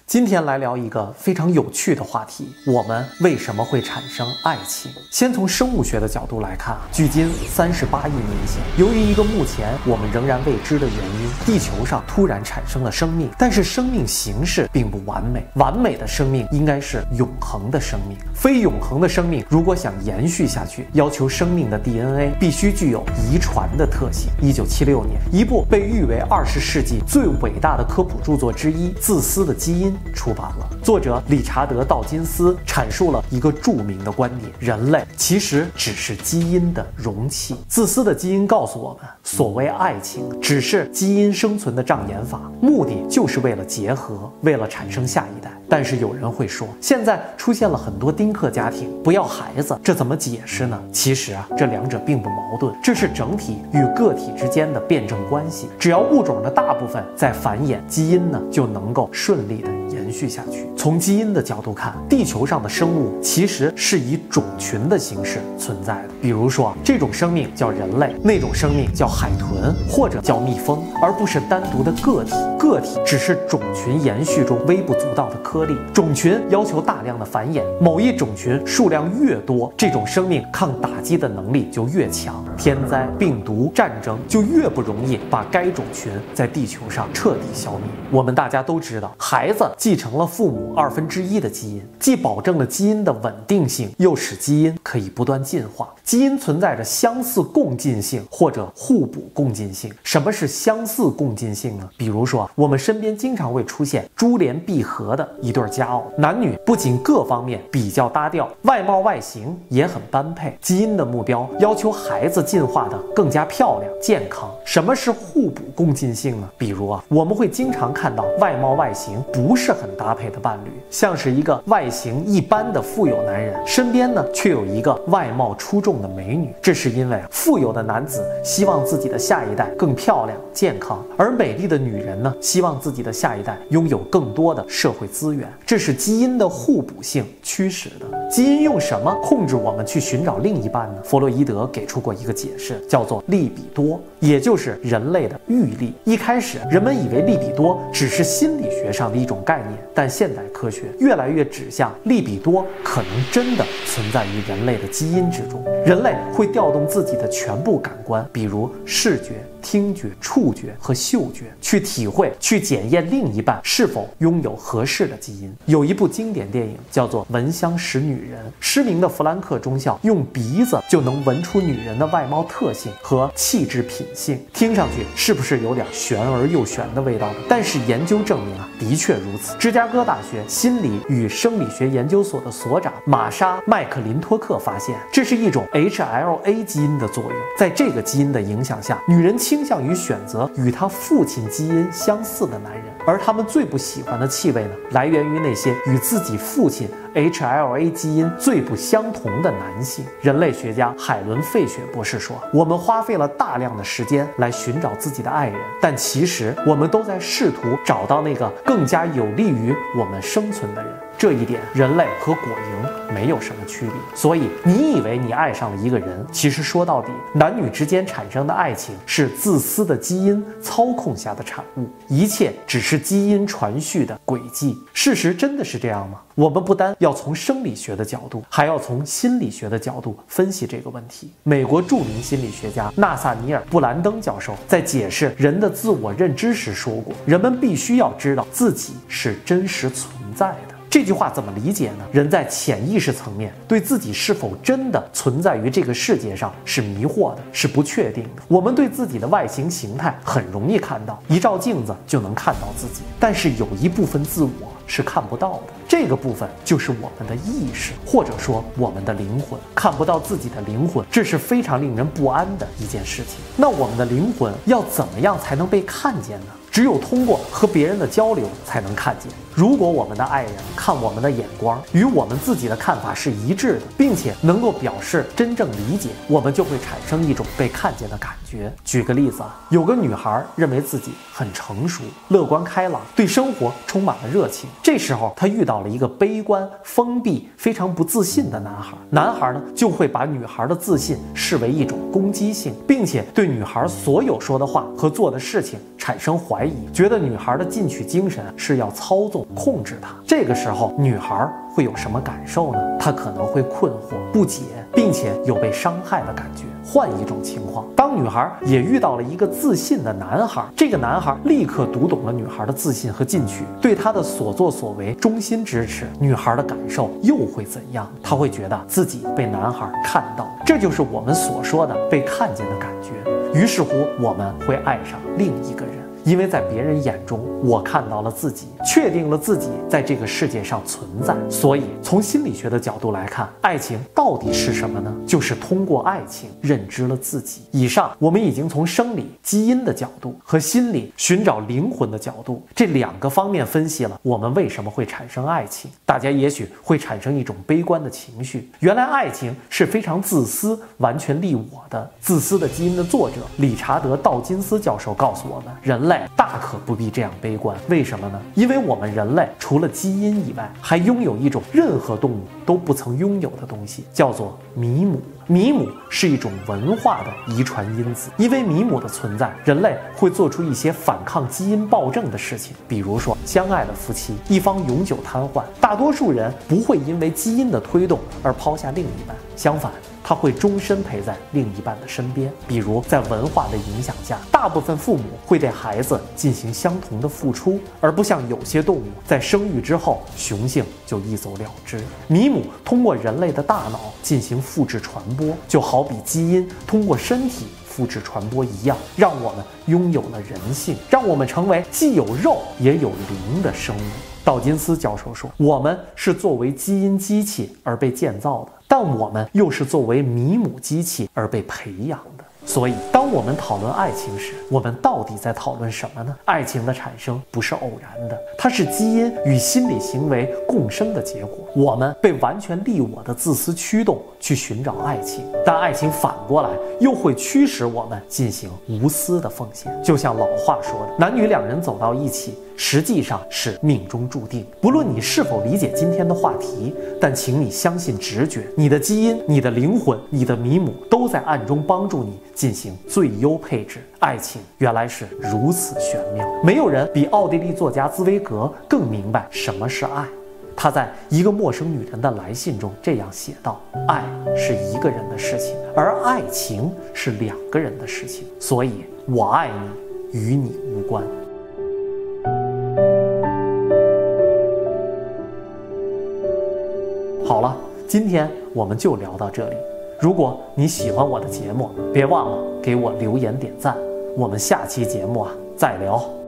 今天来聊一个非常有趣的话题：我们为什么会产生爱情？先从生物学的角度来看，距今38亿年前，由于一个目前我们仍然未知的原因，地球上突然产生了生命，但是生命形式并不完美。完美的生命应该是永恒的生命，非永恒的生命如果想延续下去，要求生命的 DNA 必须具有遗传的特性。1976年，一部被誉为20世纪最伟大的科普著作之一《自私的基因》出版了。作者理查德·道金斯阐述了一个著名的观点：人类其实只是基因的容器。自私的基因告诉我们，所谓爱情只是基因生存的障眼法，目的就是为了结合，为了产生下一代。但是有人会说，现在出现了很多丁克家庭，不要孩子，这怎么解释呢？其实这两者并不矛盾，这是整体与个体之间的辩证关系。只要物种的大部分在繁衍，基因呢就能够顺利的延续下去。从基因的角度看，地球上的生物其实是以种群的形式存在的。比如说，这种生命叫人类，那种生命叫海豚或者叫蜜蜂，而不是单独的个体。个体只是种群延续中微不足道的颗粒。种群要求大量的繁衍，某一种群数量越多，这种生命抗打击的能力就越强，天灾、病毒、战争就越不容易把该种群在地球上彻底消灭。我们大家都知道，孩子继承了父母1/2的基因，既保证了基因的稳定性，又使基因可以不断进化。基因存在着相似共进性或者互补共进性。什么是相似共进性呢？比如说，我们身边经常会出现珠联璧合的一对佳偶，男女不仅各方面比较搭调，外貌外形也很般配。基因的目标要求孩子进化的更加漂亮健康。什么是互补共进性呢？比如我们会经常看到外貌外形不是很搭配的伴侣，像是一个外形一般的富有男人，身边呢却有一个外貌出众的美女。这是因为富有的男子希望自己的下一代更漂亮健康，而美丽的女人呢希望自己的下一代拥有更多的社会资源。这是基因的互补性驱使的。基因用什么控制我们去寻找另一半呢？弗洛伊德给出过一个解释，叫做利比多，也就是人类的欲力。一开始人们以为利比多只是心理学上的一种概念，但现代科学越来越指向利比多可能真的存在于人类的基因之中。人类会调动自己的全部感官，比如视觉、听觉、触觉和嗅觉，去体会、去检验另一半是否拥有合适的基因。有一部经典电影叫做《闻香识女人》，失明的弗兰克中校用鼻子就能闻出女人的外貌特性和气质品性，听上去是不是有点玄而又玄的味道呢？但是研究证明的确如此。芝加哥大学心理与生理学研究所的所长玛莎·麦克林托克发现，这是一种 HLA 基因的作用。在这个基因的影响下，女人倾向于选择与她父亲基因相似的男人，而她们最不喜欢的气味呢，来源于那些与自己父亲 HLA 基因最不相同的男性。人类学家海伦·费雪博士说，我们花费了大量的时间来寻找自己的爱人，但其实我们都在试图找到那个更加有利于我们生存的人。这一点，人类和果蝇没有什么区别。所以你以为你爱上了一个人，其实说到底，男女之间产生的爱情是自私的基因操控下的产物，一切只是基因传续的轨迹。事实真的是这样吗？我们不单要从生理学的角度，还要从心理学的角度分析这个问题。美国著名心理学家纳萨尼尔·布兰登教授在解释人的自我认知时说过，人们必须要知道自己是真实存在的。这句话怎么理解呢？人在潜意识层面对自己是否真的存在于这个世界上是迷惑的，是不确定的。我们对自己的外形形态很容易看到，一照镜子就能看到自己，但是有一部分自我是看不到的，这个部分就是我们的意识，或者说我们的灵魂。看不到自己的灵魂，这是非常令人不安的一件事情。那我们的灵魂要怎么样才能被看见呢？只有通过和别人的交流才能看见。如果我们的爱人看我们的眼光与我们自己的看法是一致的，并且能够表示真正理解，我们就会产生一种被看见的感觉。举个例子有个女孩认为自己很成熟、乐观开朗，对生活充满了热情。这时候她遇到了一个悲观、封闭、非常不自信的男孩。男孩呢就会把女孩的自信视为一种攻击性，并且对女孩所有说的话和做的事情产生怀疑。 疑，觉得女孩的进取精神是要操纵控制她。这个时候，女孩会有什么感受呢？她可能会困惑、不解，并且有被伤害的感觉。换一种情况，当女孩也遇到了一个自信的男孩，这个男孩立刻读懂了女孩的自信和进取，对她的所作所为衷心支持，女孩的感受又会怎样？她会觉得自己被男孩看到，这就是我们所说的被看见的感觉。于是乎，我们会爱上另一个人。因为在别人眼中，我看到了自己，确定了自己在这个世界上存在。所以，从心理学的角度来看，爱情到底是什么呢？就是通过爱情认知了自己。以上我们已经从生理基因的角度和心理寻找灵魂的角度这两个方面分析了我们为什么会产生爱情。大家也许会产生一种悲观的情绪，原来爱情是非常自私、完全利我的。自私的基因的作者理查德·道金斯教授告诉我们，人类大可不必这样悲观。为什么呢？因为我们人类除了基因以外，还拥有一种任何动物都不曾拥有的东西，叫做弥母。弥母是一种文化的遗传因子，因为弥母的存在，人类会做出一些反抗基因暴政的事情，比如说相爱的夫妻一方永久瘫痪，大多数人不会因为基因的推动而抛下另一半，相反，他会终身陪在另一半的身边。比如在文化的影响下，大部分父母会对孩子进行相同的付出，而不像有些动物在生育之后雄性就一走了之。弥母通过人类的大脑进行复制传播，就好比基因通过身体复制传播一样，让我们拥有了人性，让我们成为既有肉也有灵的生物。道金斯教授说，我们是作为基因机器而被建造的，但我们又是作为弥母机器而被培养的。所以，当我们讨论爱情时，我们到底在讨论什么呢？爱情的产生不是偶然的，它是基因与心理行为共生的结果。我们被完全利我的自私驱动去寻找爱情，但爱情反过来又会驱使我们进行无私的奉献。就像老话说的，男女两人走到一起，实际上是命中注定。不论你是否理解今天的话题，但请你相信直觉，你的基因、你的灵魂、你的弥母都在暗中帮助你进行最优配置。爱情原来是如此玄妙，没有人比奥地利作家茨威格更明白什么是爱。他在一个陌生女人的来信中这样写道：爱是一个人的事情，而爱情是两个人的事情，所以我爱你与你无关。好了，今天我们就聊到这里。如果你喜欢我的节目，别忘了给我留言点赞。我们下期节目再聊。